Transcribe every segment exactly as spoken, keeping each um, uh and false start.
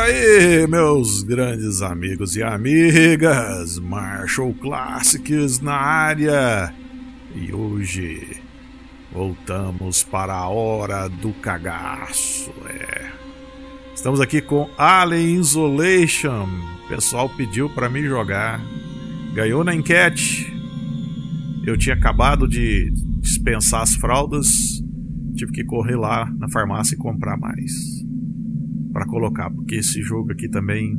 aí, meus grandes amigos e amigas, Marshall Classics na área. E hoje voltamos para a hora do cagaço. É. Estamos aqui com Alien Isolation. O pessoal pediu para mim jogar, ganhou na enquete. Eu tinha acabado de dispensar as fraldas, tive que correr lá na farmácia e comprar mais para colocar, porque esse jogo aqui também,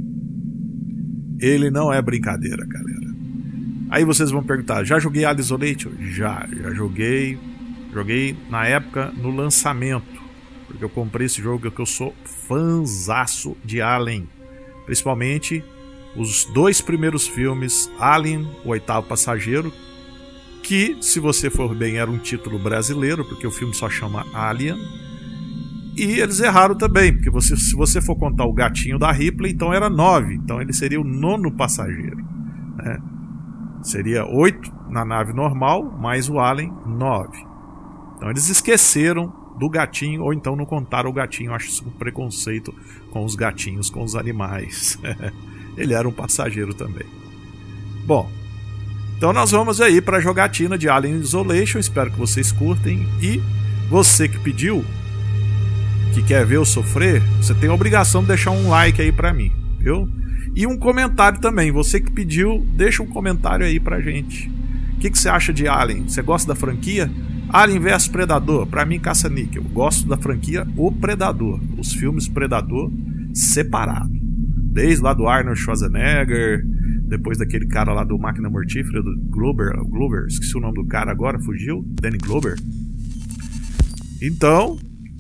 ele não é brincadeira, galera. Aí vocês vão perguntar, já joguei Alien Isolation? Já, já joguei. Joguei na época, no lançamento, porque eu comprei esse jogo porque eu sou fãzaço de Alien. Principalmente os dois primeiros filmes, Alien, o Oitavo Passageiro, que, se você for bem, era um título brasileiro, porque o filme só chama Alien. E eles erraram também, porque você, se você for contar o gatinho da Ripley, então era nove. Então ele seria o nono passageiro, né? Seria oito na nave normal, mais o Alien, nove. Então eles esqueceram do gatinho, ou então não contaram o gatinho. Eu acho isso um preconceito com os gatinhos, com os animais. Ele era um passageiro também. Bom, então nós vamos aí para a jogatina de Alien Isolation. Espero que vocês curtem. E você que pediu, que quer ver eu sofrer, você tem a obrigação de deixar um like aí pra mim, viu? E um comentário também. Você que pediu, deixa um comentário aí pra gente. O que, que você acha de Alien? Você gosta da franquia? Alien versus Predador, pra mim, caça-níquel. Gosto da franquia O Predador. Os filmes Predador separado. Desde lá do Arnold Schwarzenegger, depois daquele cara lá do Máquina Mortífera, do Glover, Glover, esqueci o nome do cara agora, fugiu, Danny Glover. Então,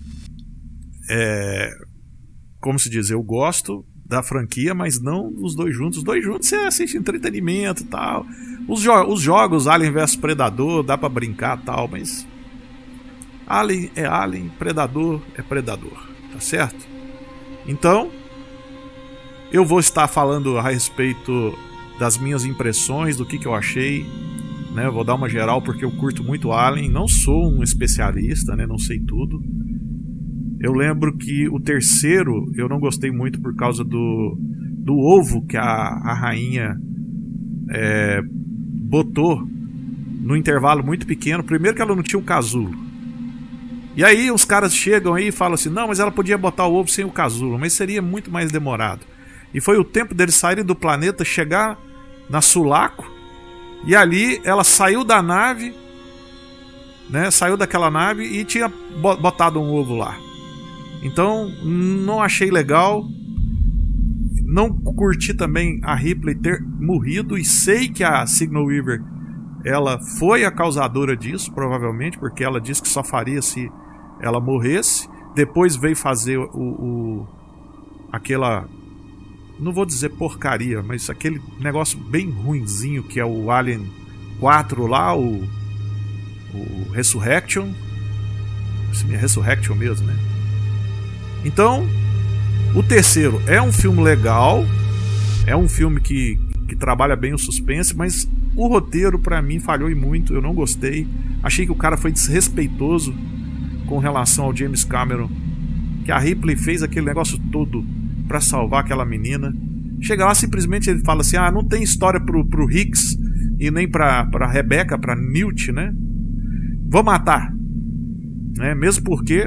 é, como se diz, eu gosto da franquia, mas não dos dois juntos. Os dois juntos você assiste entretenimento e tal. Os, jo os jogos Alien versus Predador dá pra brincar e tal, mas Alien é Alien, Predador é Predador, tá certo? Então, eu vou estar falando a respeito das minhas impressões, do que, que eu achei, né? Vou dar uma geral porque eu curto muito Alien, não sou um especialista, né? Não sei tudo. Eu lembro que o terceiro eu não gostei muito por causa do, do ovo que a, a rainha é, botou no intervalo muito pequeno. Primeiro que ela não tinha o casulo. E aí os caras chegam aí e falam assim, não, mas ela podia botar o ovo sem o casulo, mas seria muito mais demorado. E foi o tempo deles saírem do planeta, chegar na Sulaco, e ali ela saiu da nave, né, saiu daquela nave e tinha botado um ovo lá. Então, não achei legal. Não curti também a Ripley ter morrido. E sei que a Signal Weaver, ela foi a causadora disso, provavelmente, porque ela disse que só faria se ela morresse. Depois veio fazer o, o aquela, não vou dizer porcaria, mas aquele negócio bem ruinzinho que é o Alien quatro lá, o, o Resurrection. Esse é Resurrection mesmo, né? Então, o terceiro é um filme legal, é um filme que, que trabalha bem o suspense, mas o roteiro pra mim falhou e muito, eu não gostei. Achei que o cara foi desrespeitoso com relação ao James Cameron, que a Ripley fez aquele negócio todo pra salvar aquela menina. Chega lá, simplesmente ele fala assim, ah, não tem história pro, pro Hicks e nem pra, pra Rebecca, pra Newt, né? Vou matar, né? Mesmo porque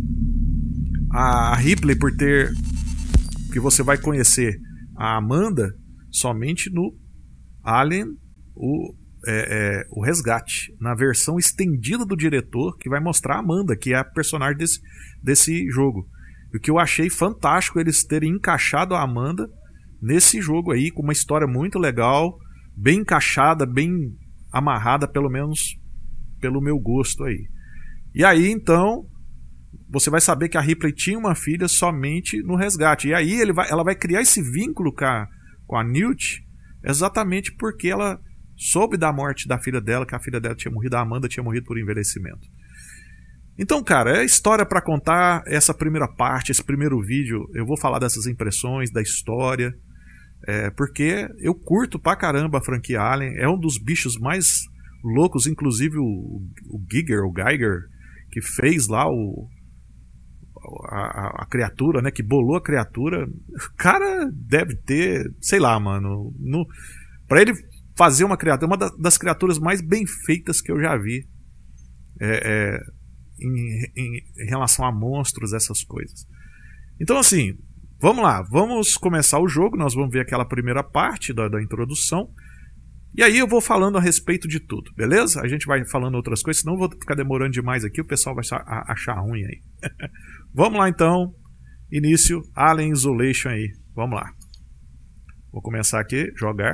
a Ripley, por ter, que você vai conhecer a Amanda somente no Alien, o, é, é, o Resgate, na versão estendida do diretor, que vai mostrar a Amanda, que é a personagem desse, desse jogo. E o que eu achei fantástico eles terem encaixado a Amanda nesse jogo aí, com uma história muito legal, bem encaixada, bem amarrada, pelo menos pelo meu gosto aí. E aí então você vai saber que a Ripley tinha uma filha somente no Resgate. E aí ele vai, ela vai criar esse vínculo com a, com a Newt, exatamente porque ela soube da morte da filha dela, que a filha dela tinha morrido, a Amanda tinha morrido por envelhecimento. Então, cara, é história para contar. Essa primeira parte, esse primeiro vídeo, eu vou falar dessas impressões, da história, é, porque eu curto pra caramba a franquia Alien. É um dos bichos mais loucos, inclusive o, o Giger, o Geiger, que fez lá o a, a, a criatura, né, que bolou a criatura, o cara deve ter, sei lá, mano, no, pra ele fazer uma criatura, uma das criaturas mais bem feitas que eu já vi é, é, em, em, em relação a monstros, essas coisas. Então, assim, vamos lá, vamos começar o jogo, nós vamos ver aquela primeira parte da, da introdução, e aí eu vou falando a respeito de tudo, beleza? A gente vai falando outras coisas, senão eu vou ficar demorando demais aqui, o pessoal vai achar ruim aí. Vamos lá então, início, Alien Isolation aí, vamos lá. Vou começar aqui, jogar.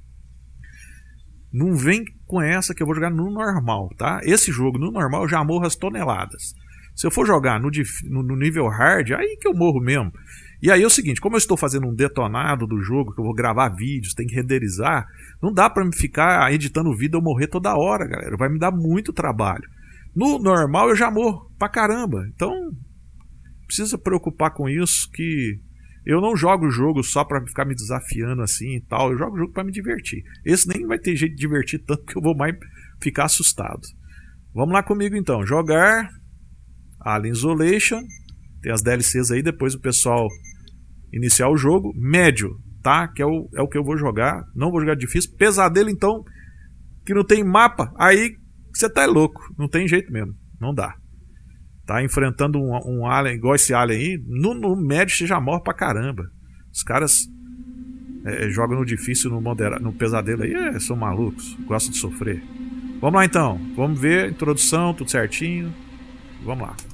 Não vem com essa que eu vou jogar no normal, tá? Esse jogo no normal eu já morro as toneladas. Se eu for jogar no, no, no nível hard, aí que eu morro mesmo. E aí é o seguinte, como eu estou fazendo um detonado do jogo, que eu vou gravar vídeos, tem que renderizar, não dá pra me ficar editando vídeo e eu morrer toda hora, galera. Vai me dar muito trabalho. No normal eu já morro pra caramba. Então, precisa preocupar com isso, que eu não jogo o jogo só pra ficar me desafiando assim e tal. Eu jogo o jogo pra me divertir. Esse nem vai ter jeito de divertir tanto que eu vou mais ficar assustado. Vamos lá comigo então. Jogar Alien Isolation. Tem as D L Cs aí, depois o pessoal iniciar o jogo. Médio, tá? Que é o, é o que eu vou jogar. Não vou jogar difícil. Pesadelo, então, que não tem mapa. Aí você tá louco. Não tem jeito mesmo. Não dá. Tá enfrentando um, um alien, igual esse alien aí. No, no médio você já morre pra caramba. Os caras é, jogam no difícil, no, modera, no pesadelo aí. É, são malucos. Gostam de sofrer. Vamos lá então. Vamos ver. Introdução, tudo certinho. Vamos lá.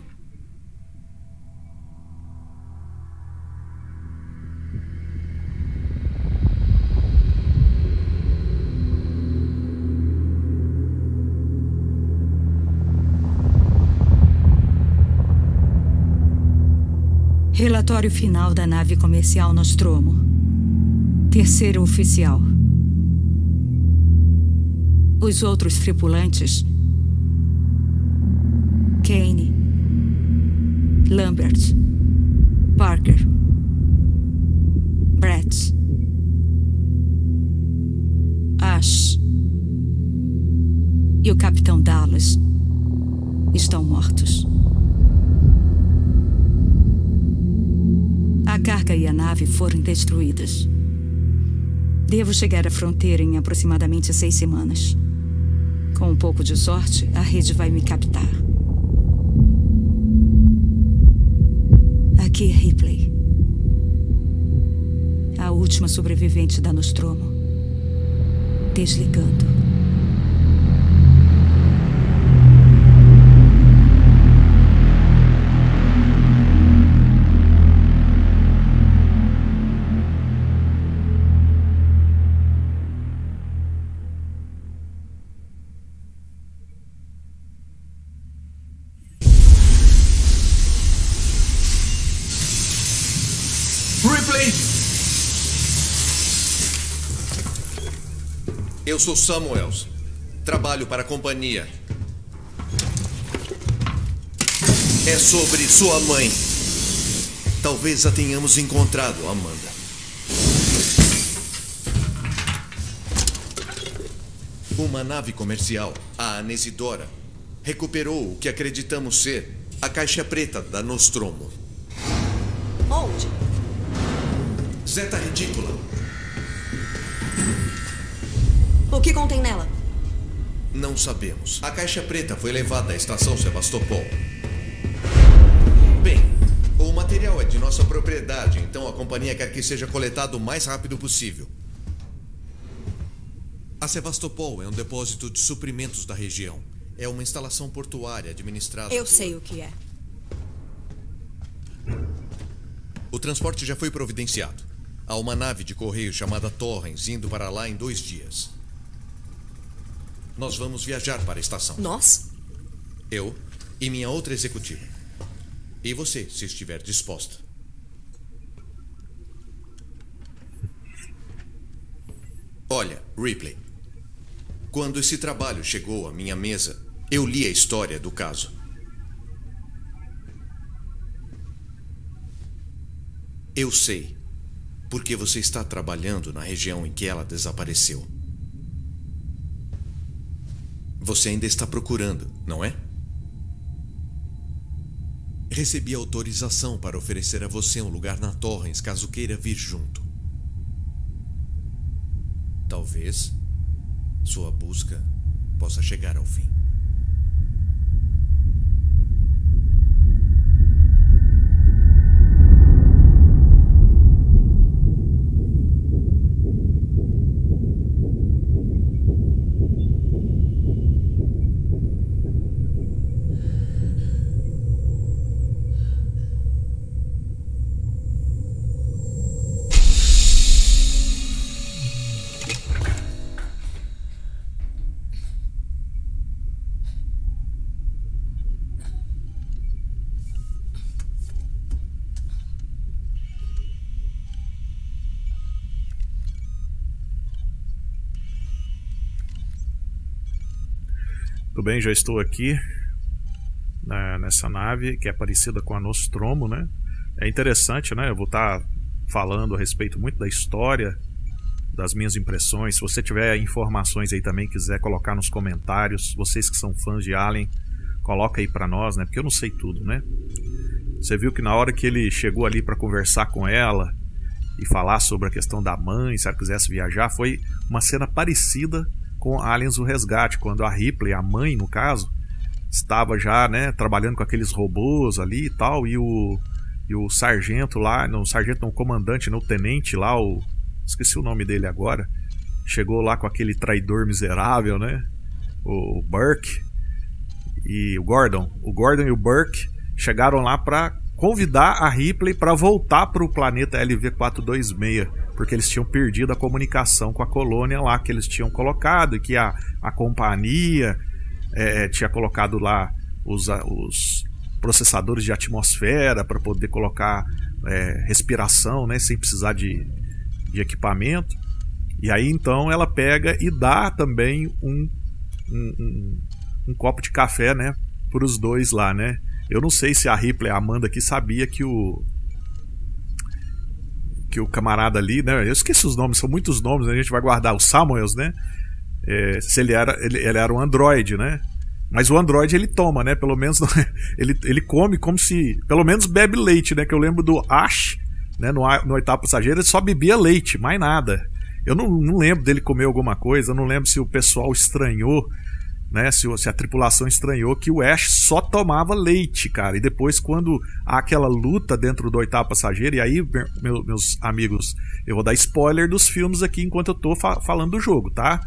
Relatório final da nave comercial Nostromo. Terceiro oficial. Os outros tripulantes: Kane, Lambert, Parker, Brett, Ash e o Capitão Dallas estão mortos. A carga e a nave foram destruídas. Devo chegar à fronteira em aproximadamente seis semanas. Com um pouco de sorte, a rede vai me captar. Aqui é Ripley, a última sobrevivente da Nostromo. Desligando. Eu sou Samuels. Trabalho para a companhia. É sobre sua mãe. Talvez a tenhamos encontrado, Amanda. Uma nave comercial, a Anesidora, recuperou o que acreditamos ser a caixa preta da Nostromo. Onde? Zeta Retícula. O que contém nela? Não sabemos. A caixa preta foi levada à estação Sevastopol. Bem, o material é de nossa propriedade, então a companhia quer que seja coletado o mais rápido possível. A Sevastopol é um depósito de suprimentos da região. É uma instalação portuária administrada Eu por... sei o que é. O transporte já foi providenciado. Há uma nave de correio chamada Torrens indo para lá em dois dias. Nós vamos viajar para a estação. Nós? Eu e minha outra executiva. E você, se estiver disposta. Olha, Ripley. Quando esse trabalho chegou à minha mesa, eu li a história do caso. Eu sei porque você está trabalhando na região em que ela desapareceu. Você ainda está procurando, não é? Recebi autorização para oferecer a você um lugar na Torrens caso queira vir junto. Talvez sua busca possa chegar ao fim. Tudo bem, já estou aqui né, nessa nave que é parecida com a Nostromo, né? É interessante, né? Eu vou estar falando a respeito muito da história, das minhas impressões. Se você tiver informações aí também, quiser colocar nos comentários, vocês que são fãs de Alien, coloca aí pra nós, né? Porque eu não sei tudo, né? Você viu que na hora que ele chegou ali para conversar com ela e falar sobre a questão da mãe, se ela quisesse viajar, foi uma cena parecida com Aliens o Resgate, quando a Ripley, a mãe no caso, estava já, né, trabalhando com aqueles robôs ali e tal, e o, e o sargento lá, não, o sargento não, o comandante, não, o tenente lá, o, esqueci o nome dele agora, chegou lá com aquele traidor miserável, né, o Burke e o Gordon, o Gordon e o Burke chegaram lá para convidar a Ripley para voltar para o planeta L V quatrocentos e vinte e seis, porque eles tinham perdido a comunicação com a colônia lá que eles tinham colocado, e que a, a companhia é, tinha colocado lá os, os processadores de atmosfera para poder colocar é, respiração, né, sem precisar de, de equipamento. E aí então ela pega e dá também um, um, um, um copo de café, né, para os dois lá, né. Eu não sei se a Ripley, a Amanda aqui, sabia que o que o camarada ali, né, eu esqueci os nomes, são muitos nomes, né, a gente vai guardar, o Samuels, né, é, se ele era, ele, ele era um androide, né, mas o androide ele toma, né, pelo menos, ele, ele come como se, pelo menos bebe leite, né, que eu lembro do Ash, né, no, no Oitavo Passageiro, ele só bebia leite, mais nada. Eu não, não lembro dele comer alguma coisa, eu não lembro se o pessoal estranhou, né, se, se a tripulação estranhou que o Ash só tomava leite, cara. E depois, quando há aquela luta dentro do Oitavo Passageiro, e aí, meu, meus amigos, eu vou dar spoiler dos filmes aqui enquanto eu tô fa falando do jogo, tá?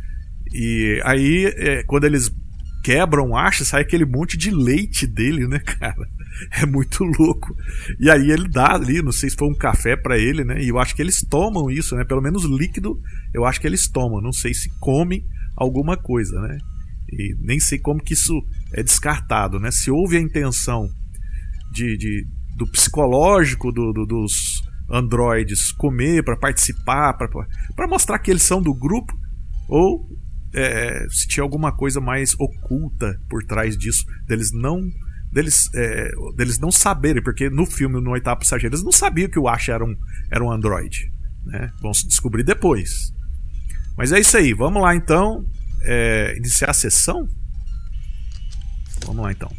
E aí, é, quando eles quebram o Ash, sai aquele monte de leite dele, né, cara? É muito louco. E aí ele dá ali, não sei se foi um café pra ele, né? E eu acho que eles tomam isso, né? Pelo menos líquido, eu acho que eles tomam. Não sei se comem alguma coisa, né? E nem sei como que isso é descartado, né? Se houve a intenção de, de, do psicológico do, do, dos androides comer para participar, para mostrar que eles são do grupo, ou é, se tinha alguma coisa mais oculta por trás disso, deles não, deles, é, deles não saberem, porque no filme, no Oitavo Passageiro, eles não sabiam que o Ash era um, era um androide, né? Vão se descobrir depois. Mas é isso aí, vamos lá então. É, iniciar a sessão? Vamos lá então.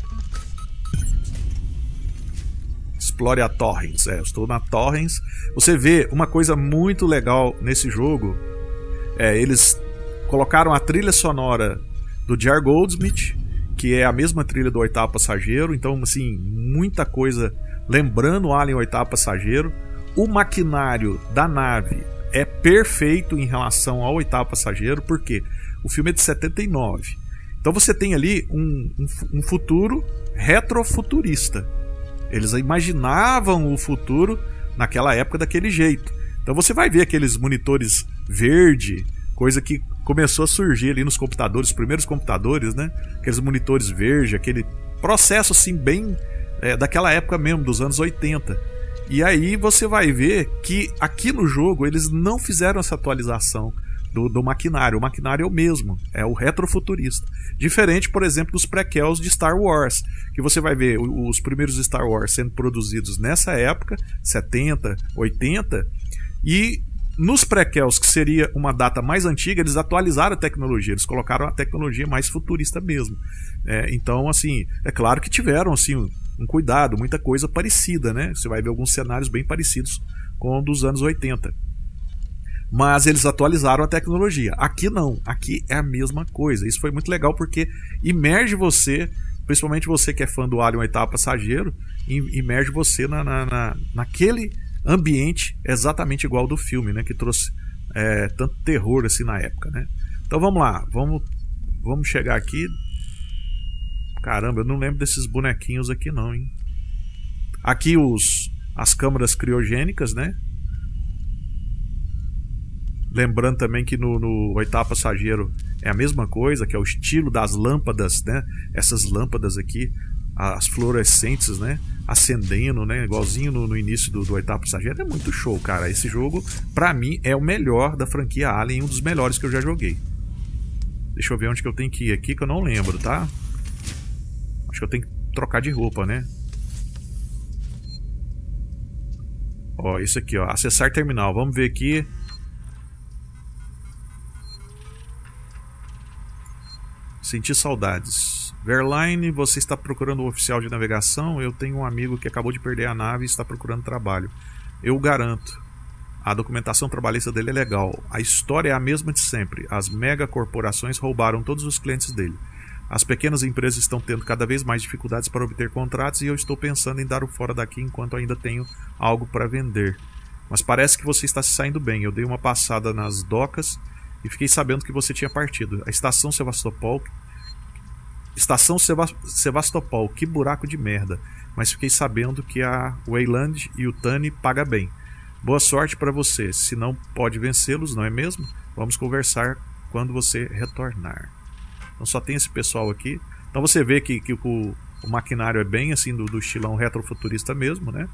Explore a Torrens. É, eu estou na Torrens. Você vê uma coisa muito legal nesse jogo. É, eles colocaram a trilha sonora do J R Goldsmith, que é a mesma trilha do Oitavo Passageiro. Então, assim, muita coisa lembrando o Alien Oitavo Passageiro. O maquinário da nave é perfeito em relação ao Oitavo Passageiro, porque o filme é de setenta e nove. Então você tem ali um, um, um futuro retrofuturista. Eles imaginavam o futuro naquela época daquele jeito. Então você vai ver aqueles monitores verde, coisa que começou a surgir ali nos computadores, os primeiros computadores, né? Aqueles monitores verde, aquele processo assim bem é, daquela época mesmo, dos anos oitenta. E aí você vai ver que aqui no jogo eles não fizeram essa atualização Do, do maquinário. O maquinário é o mesmo, é o retrofuturista. Diferente, por exemplo, dos prequels de Star Wars, que você vai ver os primeiros Star Wars sendo produzidos nessa época, setenta, oitenta, e nos prequels, que seria uma data mais antiga, eles atualizaram a tecnologia, eles colocaram a tecnologia mais futurista mesmo. É, então, assim, é claro que tiveram assim, um cuidado, muita coisa parecida, né? Você vai ver alguns cenários bem parecidos com o dos anos oitenta. Mas eles atualizaram a tecnologia. Aqui não, aqui é a mesma coisa. Isso foi muito legal porque imerge você, principalmente você que é fã do Alien Oitavo Passageiro, imerge você na, na, na, naquele ambiente exatamente igual ao do filme, né? Que trouxe é, tanto terror assim na época, né? Então vamos lá, vamos, vamos chegar aqui. Caramba, eu não lembro desses bonequinhos aqui não, hein? Aqui os, as câmaras criogênicas, né? Lembrando também que no, no Oitavo Passageiro é a mesma coisa, que é o estilo das lâmpadas, né? Essas lâmpadas aqui, as fluorescentes, né? Acendendo, né? Igualzinho no, no início do, do Oitavo Passageiro. É muito show, cara. Esse jogo, pra mim, é o melhor da franquia Alien, um dos melhores que eu já joguei. Deixa eu ver onde que eu tenho que ir aqui, que eu não lembro, tá? Acho que eu tenho que trocar de roupa, né? Ó, isso aqui, ó. Acessar terminal. Vamos ver aqui. Sentir saudades. Verline, você está procurando um oficial de navegação? Eu tenho um amigo que acabou de perder a nave e está procurando trabalho. Eu garanto. A documentação trabalhista dele é legal. A história é a mesma de sempre. As megacorporações roubaram todos os clientes dele. As pequenas empresas estão tendo cada vez mais dificuldades para obter contratos e eu estou pensando em dar o fora daqui enquanto ainda tenho algo para vender. Mas parece que você está se saindo bem. Eu dei uma passada nas docas e fiquei sabendo que você tinha partido. A estação Sevastopol... Estação Seva... Sevastopol, que buraco de merda. Mas fiquei sabendo que a Weyland e o Tani paga bem. Boa sorte para você. Se não pode vencê-los, não é mesmo? Vamos conversar quando você retornar. Então só tem esse pessoal aqui. Então você vê que, que o, o maquinário é bem assim do, do estilão retrofuturista mesmo, né?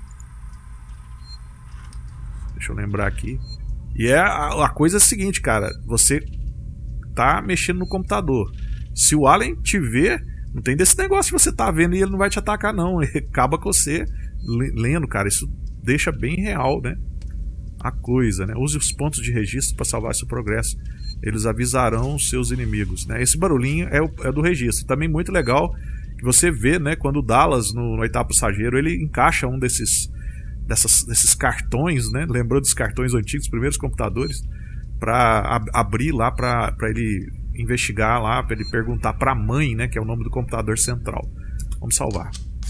Deixa eu lembrar aqui. E é a, a coisa é a seguinte, cara. Você tá mexendo no computador. Se o Alien te ver, não tem desse negócio que você tá vendo e ele não vai te atacar não. Ele acaba com você lendo, cara. Isso deixa bem real, né? A coisa, né? Use os pontos de registro para salvar seu progresso. Eles avisarão os seus inimigos, né? Esse barulhinho é, o, é do registro. Também muito legal que você vê, né? Quando o Dallas, no, no Oitavo Passageiro, ele encaixa um desses, dessas, desses cartões, né? Lembrando dos cartões antigos, primeiros computadores, para ab abrir lá, para ele investigar lá, para ele perguntar para a mãe, né? Que é o nome do computador central. Vamos salvar.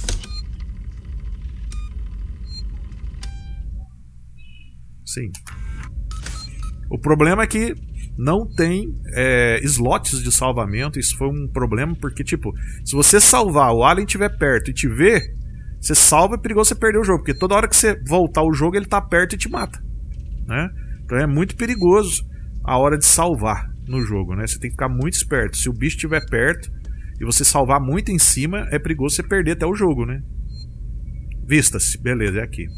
Sim. O problema é que não tem é, slots de salvamento. Isso foi um problema porque, tipo, se você salvar, o Alien estiver perto e te ver, você salva, é perigoso você perder o jogo, porque toda hora que você voltar o jogo ele tá perto e te mata, né? Então é muito perigoso a hora de salvar no jogo, né? Você tem que ficar muito esperto. Se o bicho estiver perto e você salvar muito em cima, é perigoso você perder até o jogo, né? Vista-se, beleza, é aqui.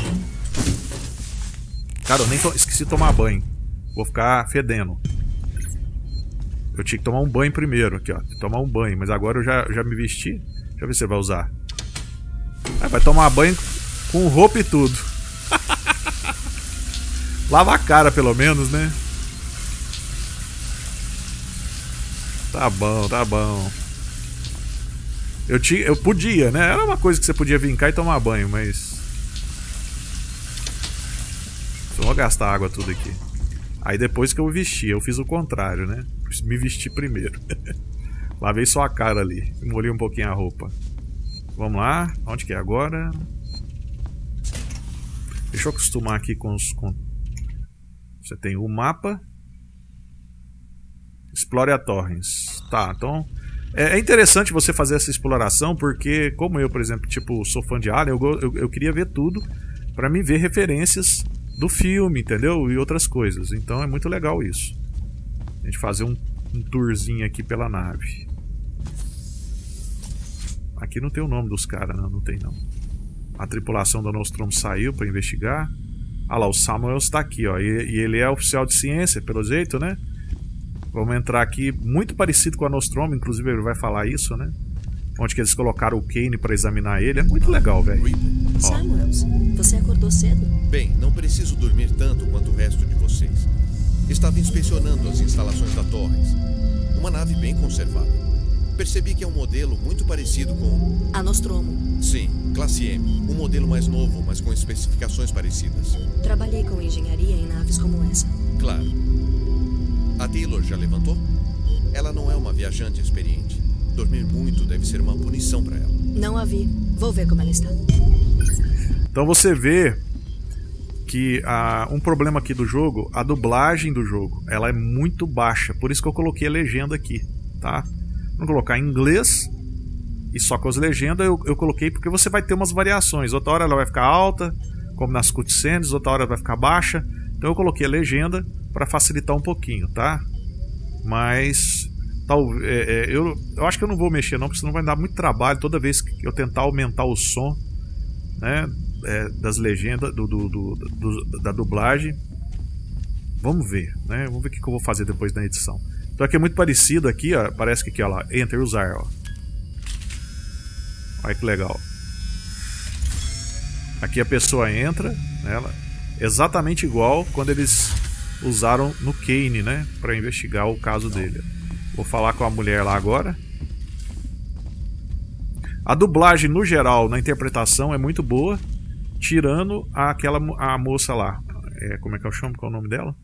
Cara, eu nem to... esqueci de tomar banho. Vou ficar fedendo. Eu tinha que tomar um banho primeiro aqui, ó. Tomar um banho, mas agora eu já, já me vesti. Deixa eu ver se você vai usar. Ah, vai tomar banho com roupa e tudo. Lava a cara pelo menos, né? Tá bom, tá bom. Eu, tinha, eu podia, né? Era uma coisa que você podia vir cá e tomar banho, mas... Só vou gastar água tudo aqui. Aí depois que eu vesti, eu fiz o contrário, né? Me vesti primeiro. Lavei só a cara ali. Molhei um pouquinho a roupa. Vamos lá. Onde que é agora? Deixa eu acostumar aqui com os... Com... Você tem o mapa. Explore a Torrens. Tá, então... É interessante você fazer essa exploração porque, como eu, por exemplo, tipo, sou fã de Alien, eu, eu, eu queria ver tudo pra me ver referências do filme, entendeu? E outras coisas. Então é muito legal isso. A gente fazer um, um tourzinho aqui pela nave. Aqui não tem o nome dos caras, não, não tem não. A tripulação da Nostromo saiu pra investigar. Ah lá, o Samuel está aqui, ó. E, e ele é oficial de ciência, pelo jeito, né? Vamos entrar aqui, muito parecido com a Nostromo, inclusive ele vai falar isso, né? Onde que eles colocaram o Kane pra examinar ele. É muito legal, velho. Samuels, você acordou cedo? Bem, não preciso dormir tanto quanto o resto de vocês. Estava inspecionando as instalações da Torrens. Uma nave bem conservada. Percebi que é um modelo muito parecido com... A Nostromo. Sim, classe M. Um modelo mais novo, mas com especificações parecidas. Trabalhei com engenharia em naves como essa. Claro. A Taylor já levantou? Ela não é uma viajante experiente. Dormir muito deve ser uma punição para ela. Não a vi. Vou ver como ela está. Então você vê que ah, um problema aqui do jogo, a dublagem do jogo, ela é muito baixa. Por isso que eu coloquei a legenda aqui, tá? Vou colocar em inglês e só com as legendas eu, eu coloquei porque você vai ter umas variações. Outra hora ela vai ficar alta, como nas cutscenes, outra hora vai ficar baixa. Então eu coloquei a legenda para facilitar um pouquinho, tá? Mas tal, é, é, eu, eu acho que eu não vou mexer não, porque senão vai dar muito trabalho toda vez que eu tentar aumentar o som, né, é, das legendas, do, do, do, do, da dublagem. Vamos ver, né? Vamos ver o que, que eu vou fazer depois da edição. Então aqui é muito parecido aqui, ó, parece que aqui, ó lá, Enter, usar, ó. Olha que legal. Aqui a pessoa entra, ela exatamente igual quando eles usaram no Kane, né, para investigar o caso dele. Vou falar com a mulher lá agora. A dublagem no geral, na interpretação é muito boa, tirando aquela a moça lá. É, como é que eu chamo? Qual é o nome dela?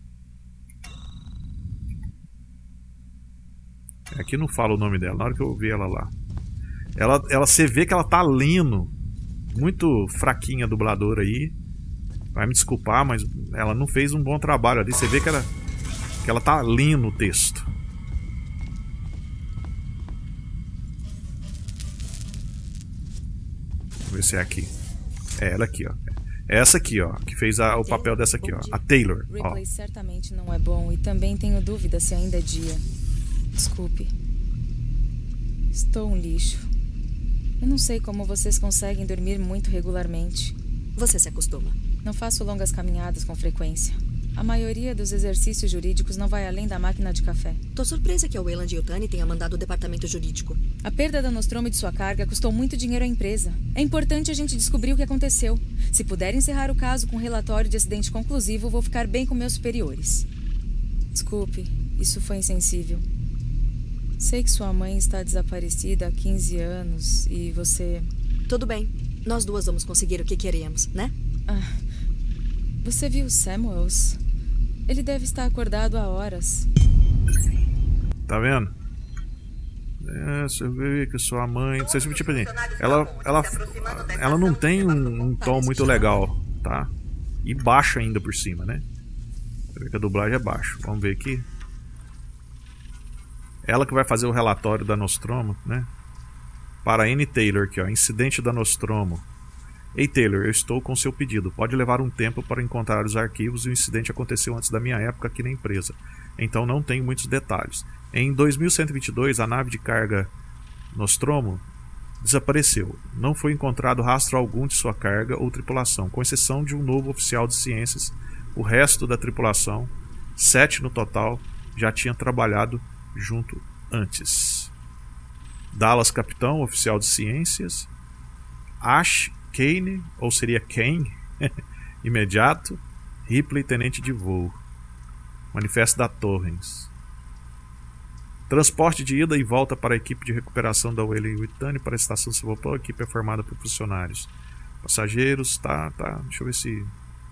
Aqui não fala o nome dela, na hora que eu vi ela lá. Ela, ela, você vê que ela tá lendo. Muito fraquinha a dubladora aí. Vai me desculpar, mas ela não fez um bom trabalho ali. Você vê que ela, que ela tá lendo o texto. Vamos ver se é aqui. É ela aqui, ó. É essa aqui, ó, que fez a, o papel dessa aqui, ó. A Taylor. Ripley Ó. certamente não é bom e também tenho dúvida se ainda é dia. Desculpe. Estou um lixo. Eu não sei como vocês conseguem dormir muito regularmente. Você se acostuma. Não faço longas caminhadas com frequência. A maioria dos exercícios jurídicos não vai além da máquina de café. Tô surpresa que a Weyland Yutani tenha mandado o departamento jurídico. A perda da Nostromo e de sua carga custou muito dinheiro à empresa. É importante a gente descobrir o que aconteceu. Se puder encerrar o caso com um relatório de acidente conclusivo, vou ficar bem com meus superiores. Desculpe, isso foi insensível. Sei que sua mãe está desaparecida há quinze anos e você... Tudo bem. Nós duas vamos conseguir o que queremos, né? Ah, você viu Samuels? Ele deve estar acordado há horas. Tá vendo? É, você vê que sua mãe... Você, tipo assim, ela, ela, ela não tem um, um tom muito legal, tá? E baixo ainda por cima, né? Você vê que a dublagem é baixa. Vamos ver aqui. Ela que vai fazer o relatório da Nostromo, né? Para Anne Taylor aqui, ó. Incidente da Nostromo. Ei, Taylor, eu estou com seu pedido. Pode levar um tempo para encontrar os arquivos e o incidente aconteceu antes da minha época aqui na empresa. Então não tenho muitos detalhes. Em dois mil cento e vinte e dois, a nave de carga Nostromo desapareceu. Não foi encontrado rastro algum de sua carga ou tripulação, com exceção de um novo oficial de ciências. O resto da tripulação, sete no total, já tinha trabalhado junto antes. Dallas, capitão, oficial de ciências. Ash, Kane, ou seria Kane, imediato. Ripley, tenente de voo. Manifesto da Torrens. Transporte de ida e volta para a equipe de recuperação da Weyland Yutani para a estação Sevastopol. A equipe é formada por funcionários. Passageiros, tá, tá. Deixa eu ver se...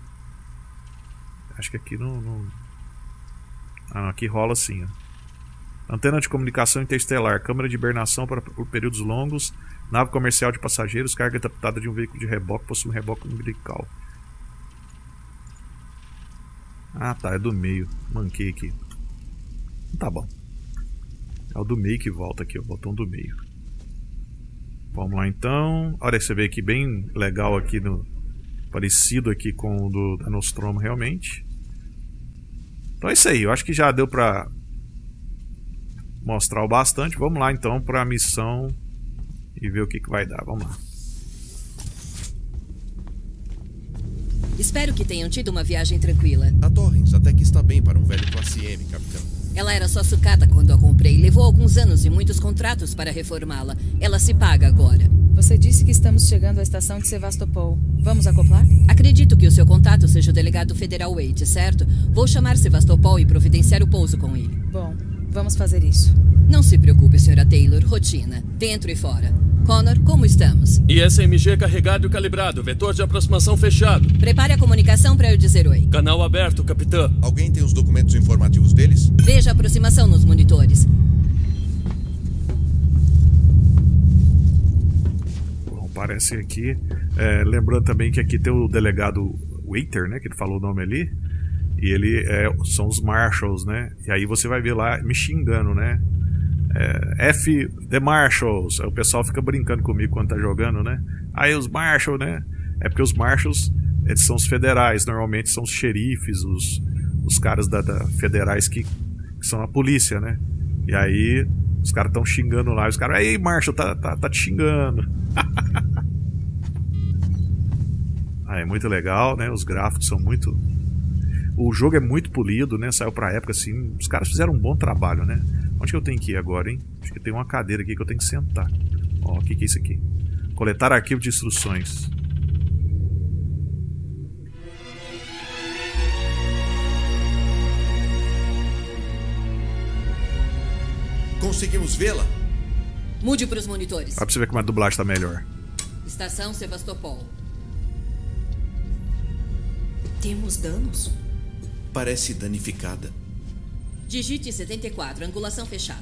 Acho que aqui não... não... Ah, aqui rola assim, ó. Antena de comunicação interestelar, câmara de hibernação para, por períodos longos, nave comercial de passageiros, carga adaptada de um veículo de reboque, possui um reboque umbilical. Ah tá, é do meio, manquei aqui. Tá bom. É o do meio que volta aqui, o botão do meio. Vamos lá então. Olha, você vê aqui bem legal aqui, no, parecido aqui com o do, da Nostromo realmente. Então é isso aí, eu acho que já deu pra mostrar o bastante. Vamos lá então para a missão e ver o que, que vai dar. Vamos lá. Espero que tenham tido uma viagem tranquila. A Torrens até que está bem para um velho classe M, capitão. Ela era só sucata quando a comprei. Levou alguns anos e muitos contratos para reformá-la. Ela se paga agora. Você disse que estamos chegando à estação de Sevastopol. Vamos acoplar? Acredito que o seu contato seja o delegado federal Wade, certo? Vou chamar Sevastopol e providenciar o pouso com ele. Bom, vamos fazer isso. Não se preocupe, senhora Taylor. Rotina. Dentro e fora. Connor, como estamos? I S M G carregado e calibrado. Vetor de aproximação fechado. Prepare a comunicação para eu dizer oi. Canal aberto, capitã. Alguém tem os documentos informativos deles? Veja a aproximação nos monitores. Bom, parece aqui... É, lembrando também que aqui tem o delegado Waiter, né? Que ele falou o nome ali. E ele é, são os Marshals, né? E aí você vai ver lá me xingando, né? É, F The Marshals. Aí o pessoal fica brincando comigo quando tá jogando, né? Aí os Marshals, né? É porque os Marshals, eles são os federais. Normalmente são os xerifes, os, os caras da, da federais que, que são a polícia, né? E aí os caras estão xingando lá. Os caras, ei, Marshal, tá, tá, tá te xingando. Ah, é muito legal, né? Os gráficos são muito... O jogo é muito polido, né? Saiu pra época, assim... Os caras fizeram um bom trabalho, né? Onde que eu tenho que ir agora, hein? Acho que tem uma cadeira aqui que eu tenho que sentar. Ó, o que que é isso aqui? Coletar arquivo de instruções. Conseguimos vê-la? Mude para os monitores. Dá pra você ver como a dublagem tá melhor. Estação Sevastopol. Temos danos? Parece danificada. Digite setenta e quatro, angulação fechada.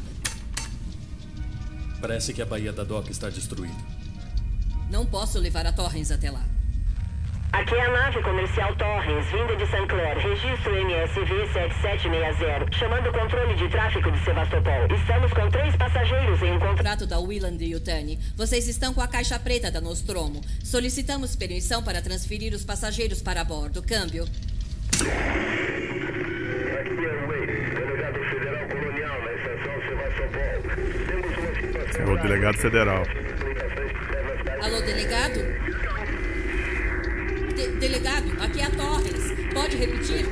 Parece que a Baía da Doca está destruída. Não posso levar a Torrens até lá. Aqui é a nave comercial Torrens, vinda de Saint Clair, registro M S V sete sete seis zero, chamando o controle de tráfego de Sevastopol. Estamos com três passageiros em um contrato. Contrato da Wieland e Yutani. Vocês estão com a caixa preta da Nostromo. Solicitamos permissão para transferir os passageiros para bordo. Câmbio. Aqui é o Way, delegado federal colonial na estação Sevastopol. Temos uma situação... É o delegado federal. Alô, delegado? De delegado, aqui é a Torrens. Pode repetir?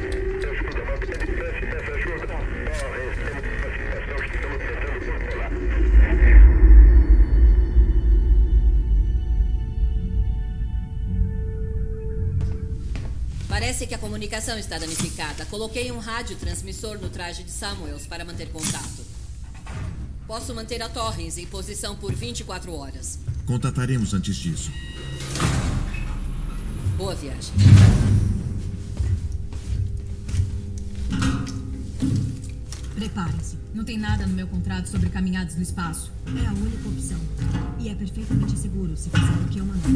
Parece que a comunicação está danificada. Coloquei um radiotransmissor no traje de Samuels para manter contato. Posso manter a Torrens em posição por vinte e quatro horas. Contataremos antes disso. Boa viagem. Preparem-se. Não tem nada no meu contrato sobre caminhadas no espaço. É a única opção. E é perfeitamente seguro se fizer o que eu mandei.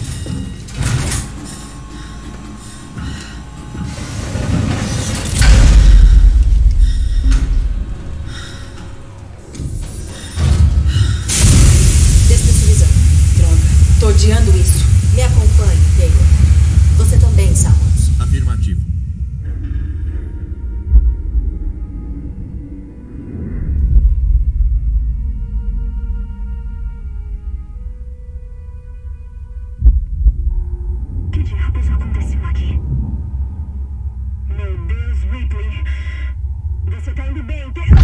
Despressurizando. Droga. Tô odiando isso. Me acompanhe, Taylor. Você também, Samuels. Afirmativo. O que diabos aconteceu aqui? Meu Deus, Ripley. Você tá indo bem, Taylor?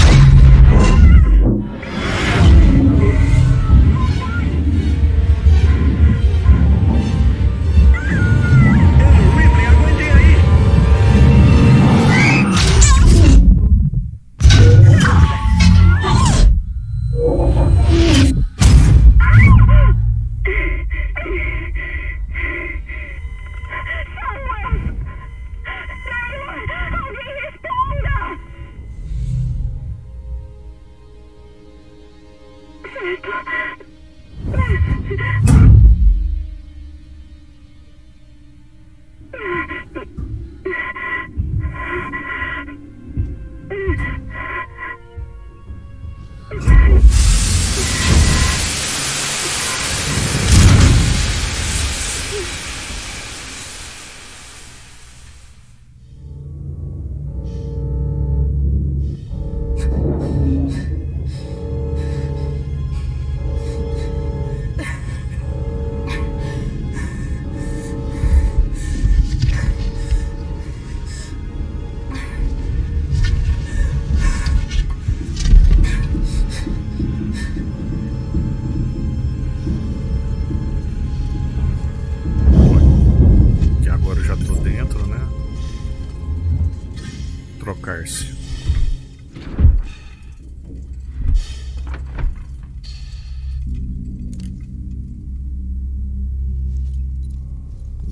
Trocar-se.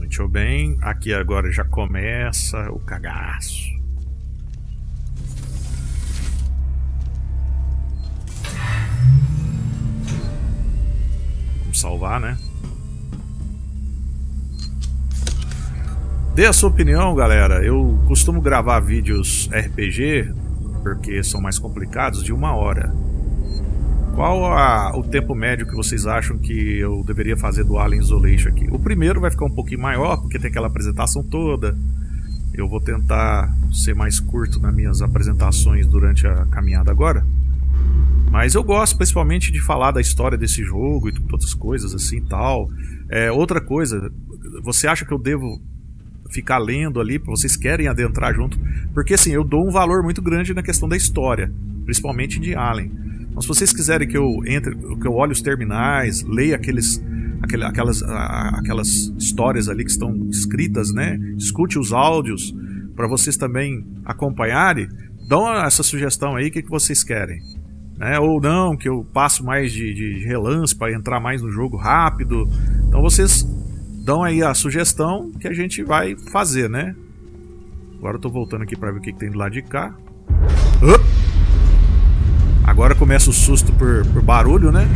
Deixa eu bem. Aqui agora já começa o cagaço. Vamos salvar, né? Dê a sua opinião, galera. Eu costumo gravar vídeos R P G, porque são mais complicados, de uma hora. Qual a, o tempo médio que vocês acham que eu deveria fazer do Alien Isolation aqui? O primeiro vai ficar um pouquinho maior, porque tem aquela apresentação toda. Eu vou tentar ser mais curto nas minhas apresentações durante a caminhada agora. Mas eu gosto principalmente de falar da história desse jogo e todas as coisas assim e tal. É, outra coisa, você acha que eu devo ficar lendo ali, vocês querem adentrar junto? Porque assim, eu dou um valor muito grande na questão da história, principalmente de Alien. Então se vocês quiserem que eu entre, que eu olhe os terminais, leia aqueles, aquele, aquelas, aquelas histórias ali que estão escritas, né? Escute os áudios, para vocês também acompanharem, dão essa sugestão aí, o que, que vocês querem. Né? Ou não, que eu passo mais de, de relance para entrar mais no jogo rápido. Então vocês dão aí a sugestão que a gente vai fazer, né? Agora eu tô voltando aqui para ver o que, que tem do lado de cá. Uh! Agora começa o susto por, por barulho, né?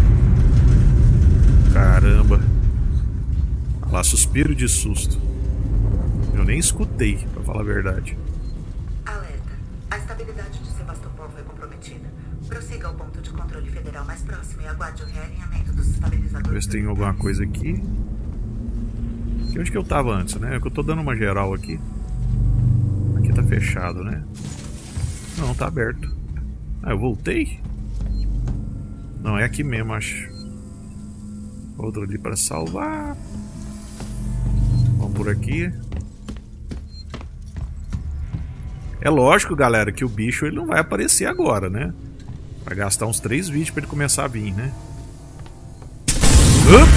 Caramba. Olha lá, suspiro de susto. Eu nem escutei, pra falar a verdade. Alerta. A estabilidade de Sebastopol foi comprometida. Prossiga ao ponto de controle federal mais próximo e aguarde o realinhamento dos estabilizadores. Ver se tem alguma coisa aqui. Aqui onde que eu tava antes, né? É que eu tô dando uma geral aqui. Aqui tá fechado, né? Não, tá aberto. Ah, eu voltei? Não, é aqui mesmo, acho. Outro ali pra salvar. Vamos por aqui. É lógico, galera, que o bicho ele não vai aparecer agora, né? Vai gastar uns três vídeos pra ele começar a vir, né? Hã?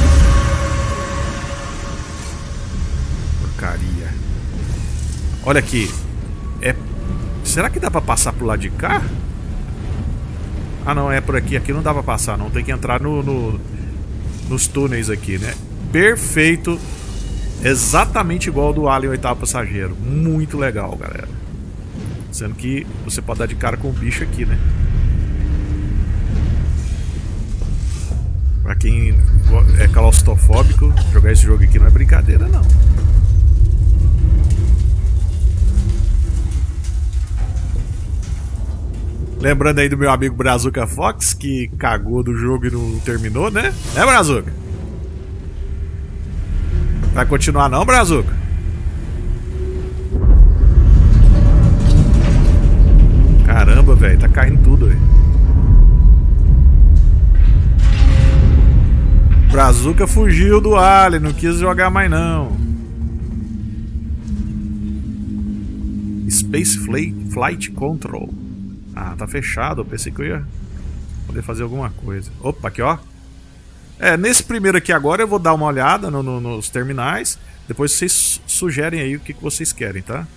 Porcaria. Olha aqui. É... Será que dá pra passar pro lado de cá? Ah não, é por aqui. Aqui não dá pra passar não. Tem que entrar no, no, nos túneis aqui, né? Perfeito. Exatamente igual ao do Alien Oitavo Passageiro. Muito legal, galera. Sendo que você pode dar de cara com o bicho aqui, né? Pra quem é claustrofóbico, jogar esse jogo aqui não é brincadeira, não. Lembrando aí do meu amigo Brazuca Fox, que cagou do jogo e não terminou, né? Né, Brazuca? Vai continuar não, Brazuca? Caramba, velho, tá caindo tudo, velho. Brazuca fugiu do Alien, não quis jogar mais não. Space Flight Control. Ah, tá fechado. Eu pensei que eu ia poder fazer alguma coisa. Opa, aqui ó. É, nesse primeiro aqui agora eu vou dar uma olhada no, no, nos terminais. Depois vocês sugerem aí o que, que vocês querem, tá?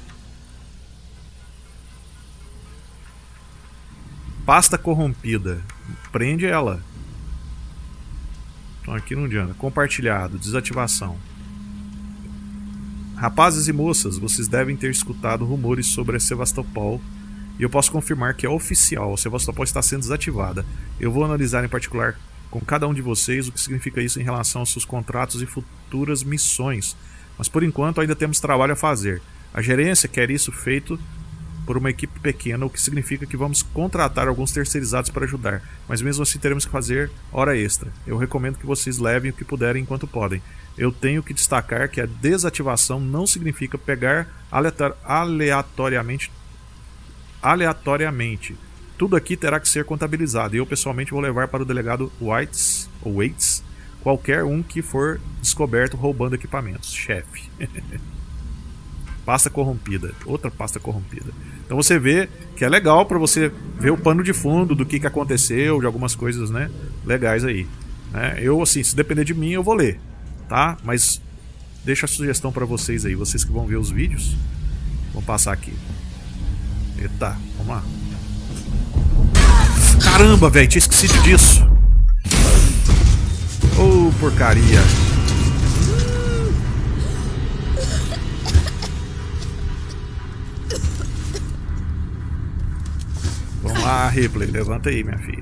Pasta corrompida. Prende ela. Então aqui não adianta. Compartilhado. Desativação. Rapazes e moças, vocês devem ter escutado rumores sobre a Sebastopol. E eu posso confirmar que é oficial, a Sebastopol está sendo desativada. Eu vou analisar em particular com cada um de vocês o que significa isso em relação aos seus contratos e futuras missões. Mas por enquanto ainda temos trabalho a fazer. A gerência quer isso feito por uma equipe pequena, o que significa que vamos contratar alguns terceirizados para ajudar. Mas mesmo assim teremos que fazer hora extra. Eu recomendo que vocês levem o que puderem enquanto podem. Eu tenho que destacar que a desativação não significa pegar aleatoriamente aleatoriamente. Tudo aqui terá que ser contabilizado e eu pessoalmente vou levar para o delegado Whites ou Waits qualquer um que for descoberto roubando equipamentos. Chefe. Pasta corrompida. Outra pasta corrompida. Então você vê que é legal para você ver o pano de fundo do que, que aconteceu, de algumas coisas, né, legais aí. Né? Eu, assim, se depender de mim, eu vou ler, tá? Mas deixa a sugestão para vocês aí, vocês que vão ver os vídeos. Vamos passar aqui. Eita, vamos lá. Caramba, velho, tinha esquecido disso. Ô, oh, porcaria. lá, Ripley, levanta aí, minha filha.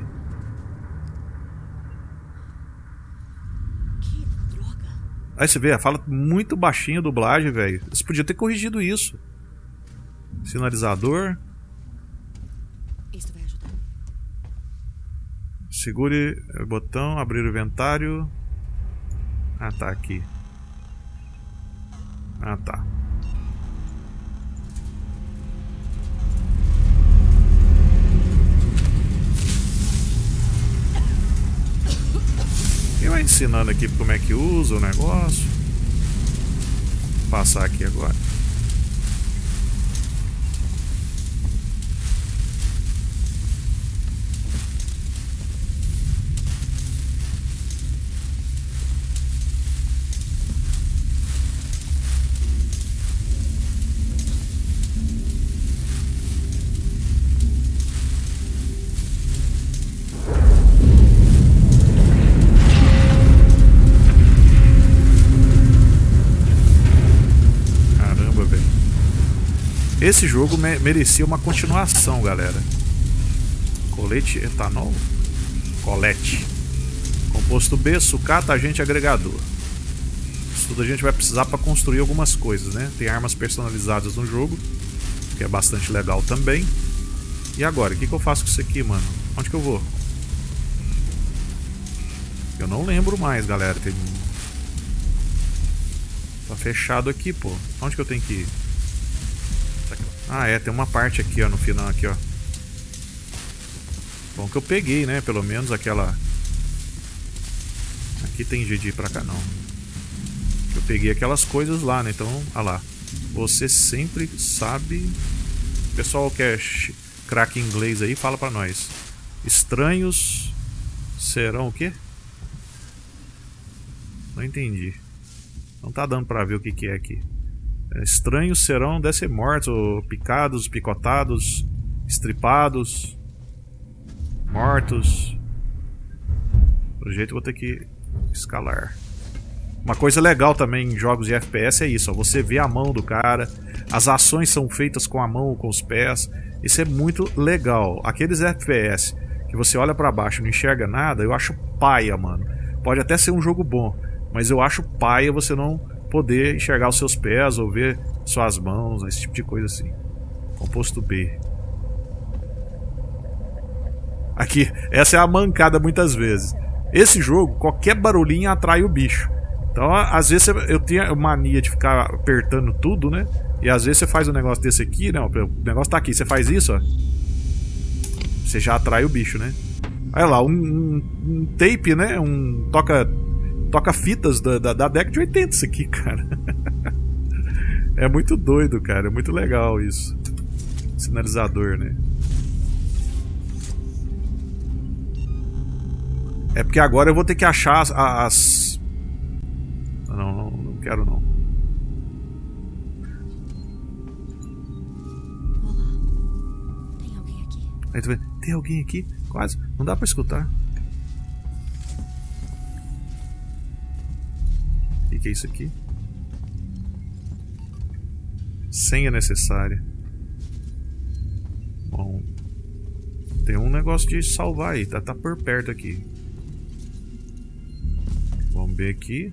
Que droga. Aí você vê, fala muito baixinho a dublagem, velho. Você podia ter corrigido isso. Sinalizador. Isso vai ajudar. Segure o botão, abrir o inventário. Ah, tá aqui. Ah, tá. Quem vai ensinando aqui como é que usa o negócio? Vou passar aqui agora. Esse jogo me merecia uma continuação, galera. Colete etanol. Colete. Composto B, sucata, agente agregador. Isso tudo a gente vai precisar para construir algumas coisas, né? Tem armas personalizadas no jogo, que é bastante legal também. E agora, o que, que eu faço com isso aqui, mano? Onde que eu vou? Eu não lembro mais, galera. Tem... Tá fechado aqui, pô. Onde que eu tenho que ir? Ah, é, tem uma parte aqui, ó, no final, aqui, ó. Bom que eu peguei, né, pelo menos aquela... Aqui tem jeito de ir pra cá, não. Eu peguei aquelas coisas lá, né, então, olha lá. Você sempre sabe... O pessoal que é craque em inglês aí, fala pra nós. Estranhos serão o quê? Não entendi. Não tá dando pra ver o que que é aqui. Estranhos serão, deve ser mortos, ou picados, picotados, estripados, mortos. Pelo jeito eu vou ter que escalar. Uma coisa legal também em jogos de F P S é isso, ó, você vê a mão do cara, as ações são feitas com a mão ou com os pés. Isso é muito legal. Aqueles F P S que você olha pra baixo e não enxerga nada, eu acho paia, mano. Pode até ser um jogo bom, mas eu acho paia você não poder enxergar os seus pés ou ver suas mãos, esse tipo de coisa assim. Composto B. Aqui, essa é a mancada muitas vezes. Esse jogo, qualquer barulhinho atrai o bicho. Então, às vezes eu tenho mania de ficar apertando tudo, né? E às vezes você faz um negócio desse aqui, né? O negócio tá aqui, você faz isso, ó. Você já atrai o bicho, né? Olha lá, um, um, um tape, né? Um toca... Toca fitas da, da, da década de oitenta isso aqui, cara. É muito doido, cara. É muito legal isso. Sinalizador, né? É porque agora eu vou ter que achar as... as... Não, não, não quero não. Olá. Tem alguém aqui? Aí tu vê, tem alguém aqui? Quase. Não dá pra escutar. O que é isso aqui? Senha necessária. Bom, tem um negócio de salvar aí, tá, tá por perto aqui. Vamos ver aqui.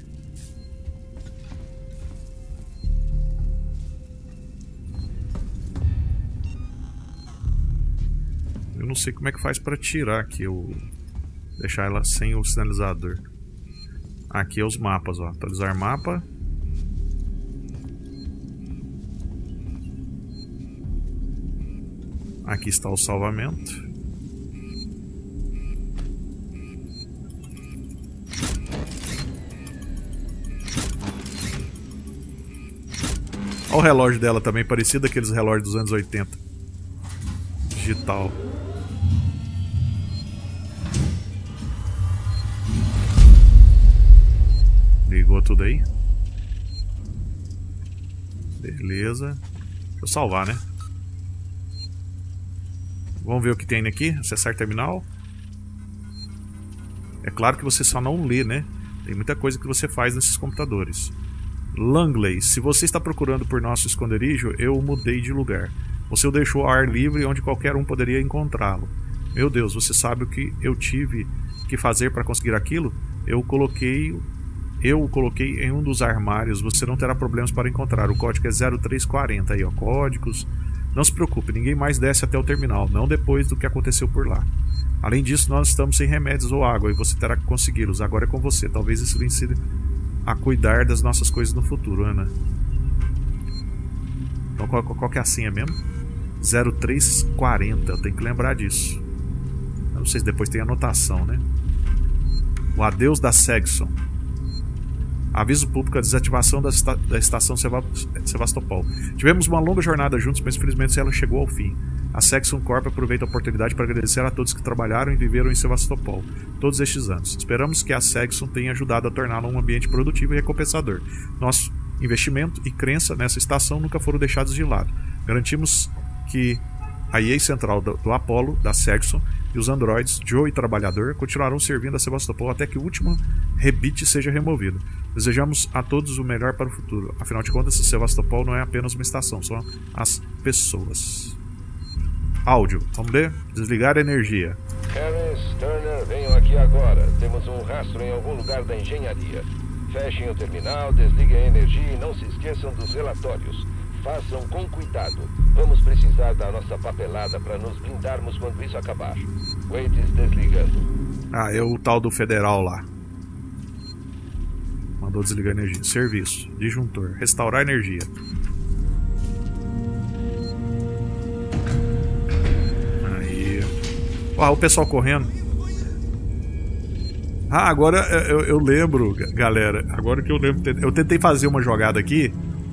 Eu não sei como é que faz pra tirar aqui o... Deixar ela sem o sinalizador. Aqui é os mapas, ó. Atualizar mapa. Aqui está o salvamento. Olha o relógio dela também, parecido aqueles relógios dos anos oitenta. Digital. Ligou tudo aí. Beleza. Deixa eu salvar, né? Vamos ver o que tem aqui. Acessar terminal. É claro que você só não lê, né? Tem muita coisa que você faz nesses computadores. Langley. Se você está procurando por nosso esconderijo, eu o mudei de lugar. Você o deixou ao ar livre onde qualquer um poderia encontrá-lo. Meu Deus, você sabe o que eu tive que fazer para conseguir aquilo? Eu coloquei... Eu o coloquei em um dos armários. Você não terá problemas para encontrar. O código é zero três quarenta. Aí, ó, códigos. Não se preocupe, ninguém mais desce até o terminal. Não depois do que aconteceu por lá. Além disso, nós estamos sem remédios ou água e você terá que consegui-los. Agora é com você. Talvez isso lhe ensine a cuidar das nossas coisas no futuro, Ana. Então, qual, qual que é a senha mesmo? zero três quarenta. Eu tenho que lembrar disso. Eu não sei se depois tem anotação, né? O adeus da Segson. Aviso público: a desativação da, esta da estação Sevastopol. Tivemos uma longa jornada juntos, mas infelizmente ela chegou ao fim. A Segson Corp aproveita a oportunidade para agradecer a todos que trabalharam e viveram em Sevastopol todos estes anos. Esperamos que a Segson tenha ajudado a torná-la um ambiente produtivo e recompensador. Nosso investimento e crença nessa estação nunca foram deixados de lado. Garantimos que a I A central do, do Apollo, da Segson, e os androides, Joe e Trabalhador, continuarão servindo a Sevastopol até que o último rebite seja removido. Desejamos a todos o melhor para o futuro. Afinal de contas, Sevastopol não é apenas uma estação, são as pessoas. Áudio. Vamos ler? Desligar a energia. Harris, Turner, venham aqui agora. Temos um rastro em algum lugar da engenharia. Fechem o terminal, desliguem a energia e não se esqueçam dos relatórios. Façam com cuidado. Vamos precisar da nossa papelada para nos blindarmos quando isso acabar. Waits desligando. Ah, é o tal do federal lá. Mandou desligar a energia. Serviço. Disjuntor. Restaurar a energia. Aí. Ó, o pessoal correndo. Ah, agora eu, eu lembro, galera. Agora que eu lembro. Eu tentei fazer uma jogada aqui.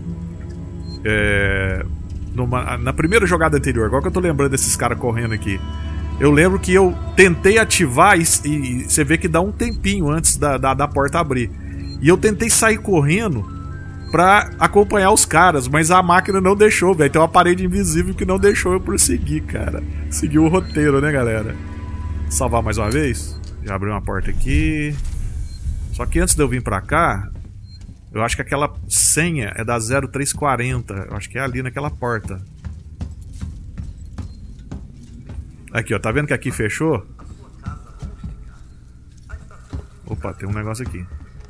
É, numa, na primeira jogada anterior. Agora que eu tô lembrando desses caras correndo aqui. Eu lembro que eu tentei ativar e, e você vê que dá um tempinho antes da, da, da porta abrir. E eu tentei sair correndo pra acompanhar os caras, mas a máquina não deixou, velho. Tem uma parede invisível que não deixou eu prosseguir, cara. Seguiu o roteiro, né, galera? Salvar mais uma vez. Já abri uma porta aqui. Só que antes de eu vir pra cá, eu acho que aquela senha é da zero três quarenta. Eu acho que é ali naquela porta. Aqui, ó. Tá vendo que aqui fechou? Opa, tem um negócio aqui.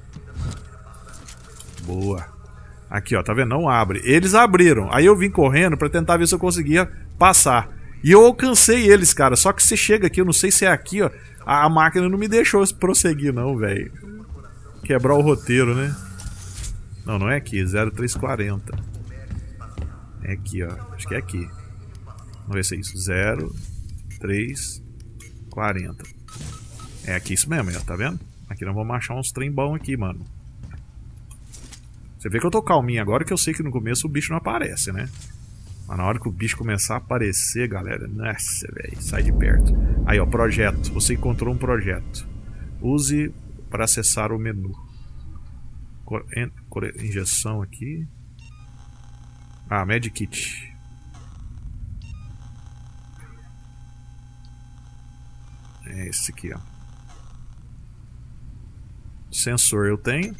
Boa. Aqui, ó, tá vendo? Não abre. Eles abriram. Aí eu vim correndo pra tentar ver se eu conseguia passar. E eu alcancei eles, cara. Só que você chega aqui, eu não sei se é aqui, ó. A, a máquina não me deixou prosseguir, não, velho. Quebrar o roteiro, né? Não, não é aqui. zero três quarenta. É aqui, ó. Acho que é aqui. Vamos ver se é isso. zero três quarenta. É aqui isso mesmo, ó. Tá vendo? Aqui nós vamos achar uns trem bom aqui, mano. Você vê que eu tô calminho agora, que eu sei que no começo o bicho não aparece, né? Mas na hora que o bicho começar a aparecer, galera... Nossa, velho, sai de perto. Aí, ó, projeto. Você encontrou um projeto. Use para acessar o menu. Injeção aqui. Ah, medkit. É esse aqui, ó. Sensor eu tenho.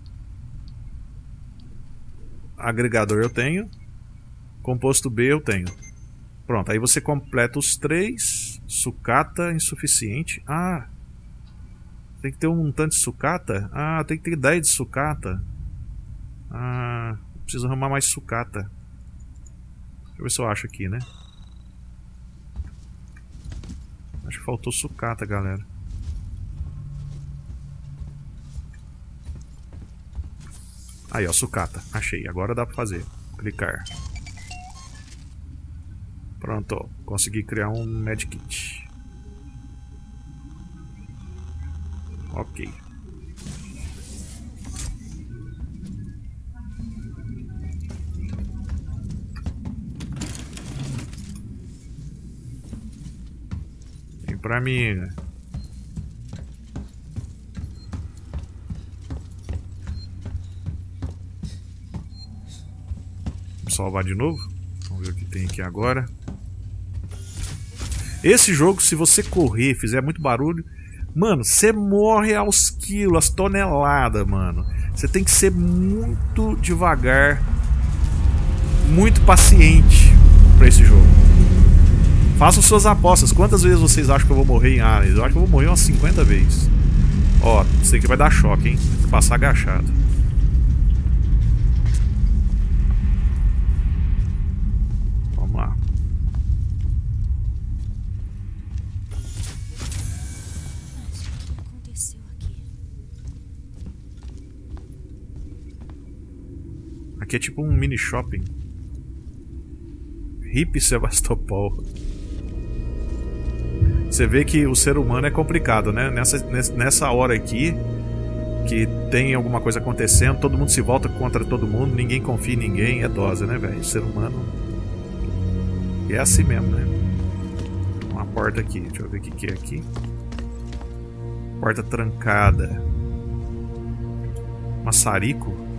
Agregador eu tenho. Composto B eu tenho. Pronto, aí você completa os três. Sucata insuficiente. Ah, tem que ter um tanto de sucata. Ah, tem que ter dez de sucata. Ah, preciso arrumar mais sucata. Deixa eu ver se eu acho aqui, né? Acho que faltou sucata, galera. Aí, ó, sucata. Achei. Agora dá pra fazer. Clicar. Pronto, ó. Consegui criar um medkit. Ok. Vem pra mim, né? Salvar de novo. Vamos ver o que tem aqui agora. Esse jogo, se você correr, fizer muito barulho, mano, você morre aos quilos, às toneladas, mano. Você tem que ser muito devagar, muito paciente pra esse jogo. Façam suas apostas. Quantas vezes vocês acham que eu vou morrer em Ares? Eu acho que eu vou morrer umas cinquenta vezes. Ó, isso aqui vai dar choque, hein? Tem que passar agachado. Vamos lá. Aqui é tipo um mini shopping. Hip Sevastopol. Você vê que o ser humano é complicado, né? Nessa, nessa hora aqui, que tem alguma coisa acontecendo, todo mundo se volta contra todo mundo, ninguém confia em ninguém, é dose, né, velho? O ser humano é assim mesmo, né? Uma porta aqui, deixa eu ver o que, que é aqui. Porta trancada. Maçarico.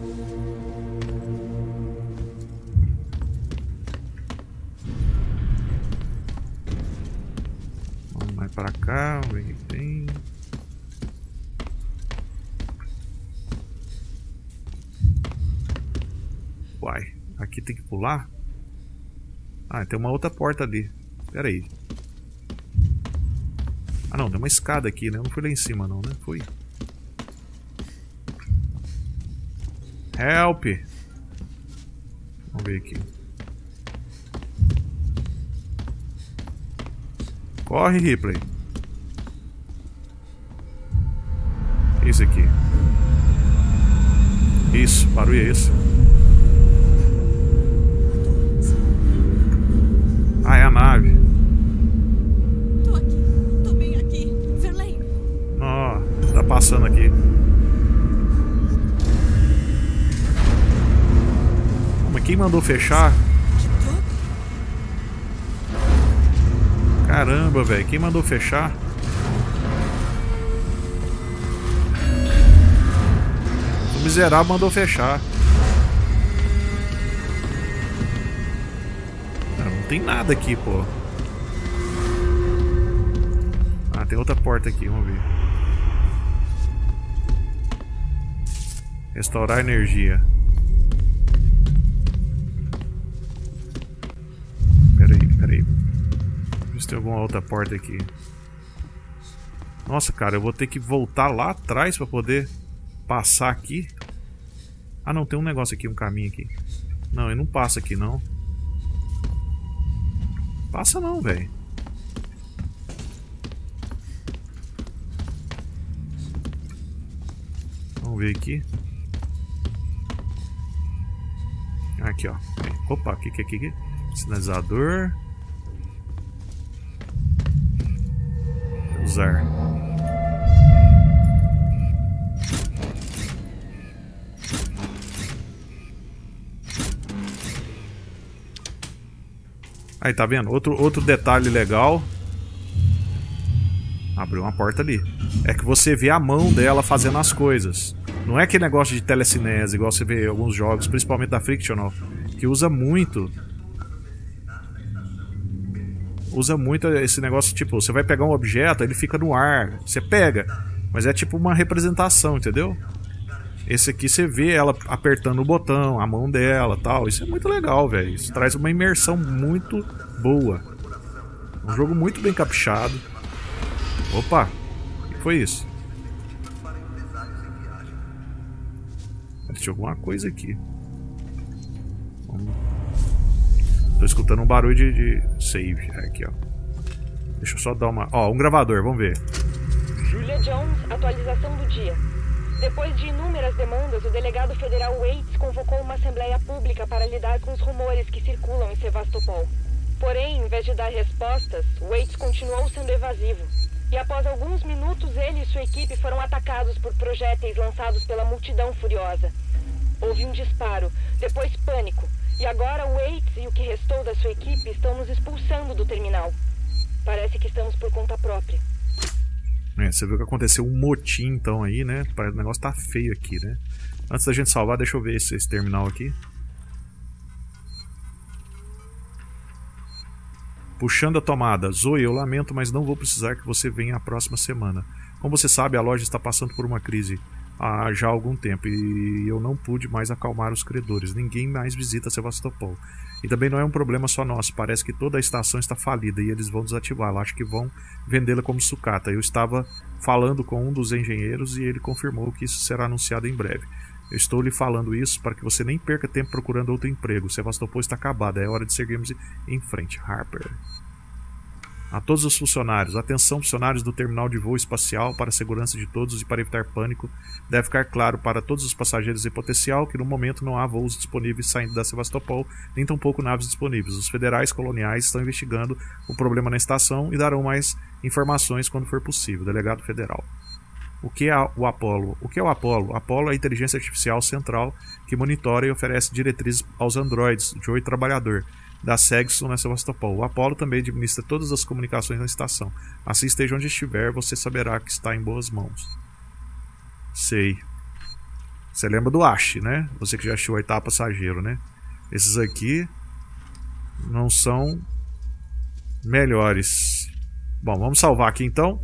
Pra cá, vamos ver o que tem. Uai, aqui tem que pular? Ah, tem uma outra porta ali. Pera aí. Ah não, tem uma escada aqui, né? Eu não fui lá em cima não, né? Fui. Help! Vamos ver aqui. Corre, Ripley. Isso aqui. Isso, barulho é esse? Ah, é a nave. Tô aqui, tô bem aqui. Verlaine. Ó, tá passando aqui. Mas quem mandou fechar? Caramba, velho, quem mandou fechar? O miserável mandou fechar. Não, não tem nada aqui, pô. Ah, tem outra porta aqui, vamos ver. Restaurar energia. Peraí, peraí. Ver se tem alguma outra porta aqui. Nossa, cara, eu vou ter que voltar lá atrás pra poder passar aqui. Ah, não, tem um negócio aqui, um caminho aqui. Não, ele não passa aqui, não. Passa não, velho. Vamos ver aqui. Aqui, ó. Opa, o que que é aqui? Sinalizador. Usar. Aí, tá vendo? Outro, outro detalhe legal. Abriu uma porta ali. É que você vê a mão dela fazendo as coisas. Não é aquele negócio de telecinese, igual você vê em alguns jogos, principalmente da Frictional, que usa muito. Usa muito esse negócio, tipo, você vai pegar um objeto, ele fica no ar. Você pega, mas é tipo uma representação, entendeu? Esse aqui você vê ela apertando o botão, a mão dela tal. Isso é muito legal, velho. Isso traz uma imersão muito boa. Um jogo muito bem caprichado. Opa, o que foi isso? Tinha alguma coisa aqui. Vamos... Tô escutando um barulho de, de save. É aqui, ó. Deixa eu só dar uma... Ó, um gravador, vamos ver. Julia Jones, atualização do dia. Depois de inúmeras demandas, o delegado federal Waits convocou uma assembleia pública para lidar com os rumores que circulam em Sevastopol. Porém, em vez de dar respostas, Waits continuou sendo evasivo. E após alguns minutos, ele e sua equipe foram atacados por projéteis lançados pela multidão furiosa. Houve um disparo, depois pânico, e agora Waits e o que restou da sua equipe estão nos expulsando do terminal. Parece que estamos por conta própria. É, você viu que aconteceu um motim então aí, né? O negócio tá feio aqui, né? Antes da gente salvar, deixa eu ver esse, esse terminal aqui. Puxando a tomada. Zoe, eu lamento, mas não vou precisar que você venha a próxima semana. Como você sabe, a loja está passando por uma crise. há já algum tempo e eu não pude mais acalmar os credores. Ninguém mais visita Sevastopol. E também não é um problema só nosso, parece que toda a estação está falida e eles vão desativá-la, acho que vão vendê-la como sucata. Eu estava falando com um dos engenheiros e ele confirmou que isso será anunciado em breve. Eu estou lhe falando isso para que você nem perca tempo procurando outro emprego. Sevastopol está acabada, é hora de seguirmos em frente. Harper. A todos os funcionários, atenção funcionários do terminal de voo espacial, para a segurança de todos e para evitar pânico, deve ficar claro para todos os passageiros em potencial que no momento não há voos disponíveis saindo da Sevastopol, nem tampouco naves disponíveis. Os federais coloniais estão investigando o problema na estação e darão mais informações quando for possível. Delegado Federal. O que é o Apollo? O que é o Apollo? Apollo é a inteligência artificial central que monitora e oferece diretrizes aos androides, Joe Trabalhador, da Segson na Sevastopol. O Apollo também administra todas as comunicações na estação. Assim esteja onde estiver, você saberá que está em boas mãos. Sei. Você lembra do Ash, né? Você que já achou o oitavo passageiro, né? Esses aqui não são melhores. Bom, vamos salvar aqui então.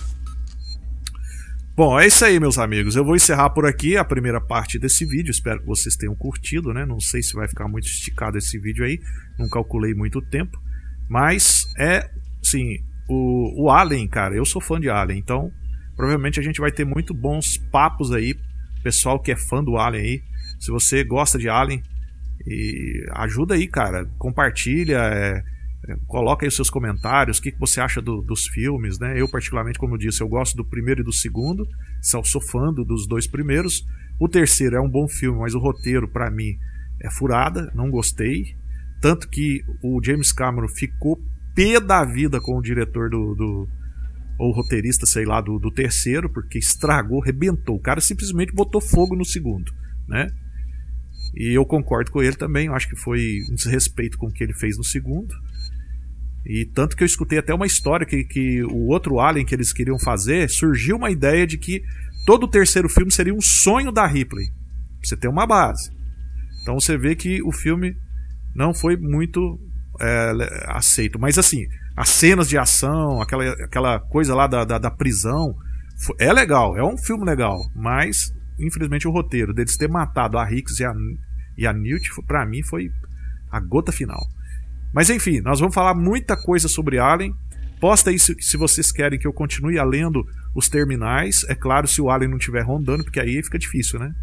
Bom, é isso aí, meus amigos. Eu vou encerrar por aqui a primeira parte desse vídeo. Espero que vocês tenham curtido, né? Não sei se vai ficar muito esticado esse vídeo aí. Não calculei muito tempo. Mas é, sim, o, o Alien, cara. Eu sou fã de Alien. Então, provavelmente a gente vai ter muito bons papos aí. Pessoal que é fã do Alien aí. Se você gosta de Alien, e ajuda aí, cara. Compartilha, é... coloca aí os seus comentários, o que, que você acha do, dos filmes, né? Eu particularmente, como eu disse, eu gosto do primeiro e do segundo, sou, sou fã dos dois primeiros. O terceiro é um bom filme, mas o roteiro pra mim é furada, não gostei. Tanto que o James Cameron ficou pé da vida com o diretor do, do ou roteirista, sei lá, do, do terceiro, porque estragou, rebentou. O cara simplesmente botou fogo no segundo, né? E eu concordo com ele também, eu acho que foi um desrespeito com o que ele fez no segundo. E tanto que eu escutei até uma história que, que o outro Alien que eles queriam fazer, surgiu uma ideia de que todo o terceiro filme seria um sonho da Ripley. Pra você ter uma base. Então você vê que o filme não foi muito é, aceito. Mas assim, as cenas de ação, aquela, aquela coisa lá da, da, da prisão, é legal, é um filme legal. Mas, infelizmente, o roteiro deles ter matado a Hicks e a, e a Newt, pra mim, foi a gota final. Mas enfim, nós vamos falar muita coisa sobre Alien. Posta aí se, se vocês querem que eu continue lendo os terminais. É claro, se o Alien não estiver rondando, porque aí fica difícil, né?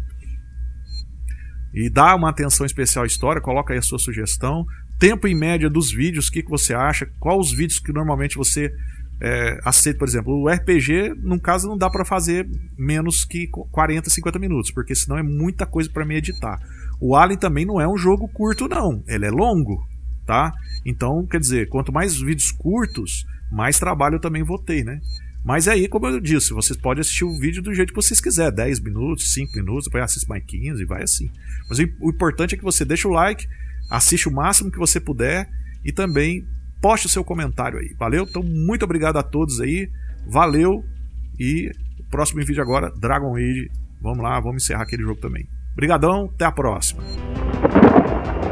E dá uma atenção especial à história, coloca aí a sua sugestão. Tempo em média dos vídeos, o que, que você acha? Quais os vídeos que normalmente você é, aceita, por exemplo? O R P G, no caso, não dá para fazer menos que quarenta, cinquenta minutos, porque senão é muita coisa para mim editar. O Alien também não é um jogo curto, não. Ele é longo. Tá? Então, quer dizer, quanto mais vídeos curtos, mais trabalho eu também vou ter, né? Mas aí, como eu disse, vocês podem assistir o vídeo do jeito que vocês quiserem, dez minutos, cinco minutos, depois assiste mais quinze e vai assim. Mas o importante é que você deixe o like, assiste o máximo que você puder e também poste o seu comentário aí, valeu? Então, muito obrigado a todos aí, valeu, e o próximo vídeo agora, Dragon Age, vamos lá, vamos encerrar aquele jogo também. Obrigadão, até a próxima.